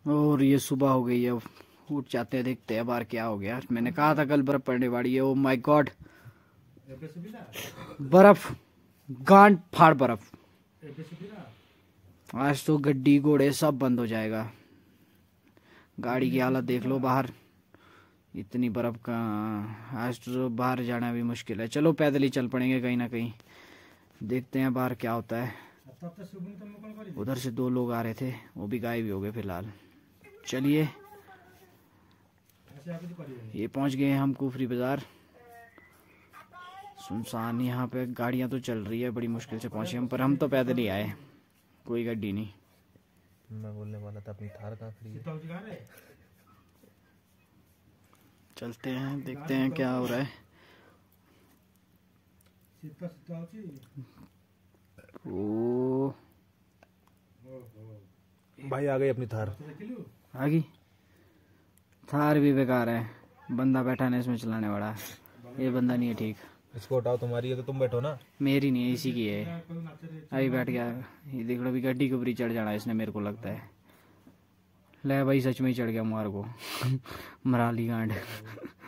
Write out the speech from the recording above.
और ये सुबह हो गई है, उठ जाते हैं, देखते हैं बाहर क्या हो गया। मैंने कहा था कल बर्फ पड़ने वाली है। ओ माय गॉड, बर्फ, गांड फाड़ बर्फ। आज तो गड्डी घोड़े सब बंद हो जाएगा। गाड़ी की हालत देख लो बाहर, इतनी बर्फ का। आज तो बाहर जाना भी मुश्किल है। चलो पैदल ही चल पड़ेंगे कहीं ना कहीं, देखते हैं बाहर क्या होता है। उधर से 2 लोग आ रहे थे, वो भी गायब ही हो गए फिलहाल। चलिए, ये पहुंच गए हम कुफरी बाजार। सुनसान यहाँ पे, गाड़ियां तो चल रही है, बड़ी मुश्किल से पहुंचे हम, पर हम तो पैदल ही आए, कोई गाड़ी नहीं। मैं बोलने वाला था अपनी थार कहाँ खड़ी है। चलते हैं, देखते हैं क्या हो रहा है। ओ भाई आ गई अपनी थार। आ गई थार भी बेकार है, बंदा बैठा नहीं इसमें चलाने वाला। ये बंदा नहीं है ठीक। इसको हटाओ, तुम्हारी है तो तुम बैठो ना। मेरी नहीं है, इसी की है। अभी बैठ गया, ये देख लो, अभी गड्डी के ऊपर ही चढ़ जाना इसने, मेरे को लगता है। ले भाई, सच में ही चढ़ गया मुहार को। मराली गांड।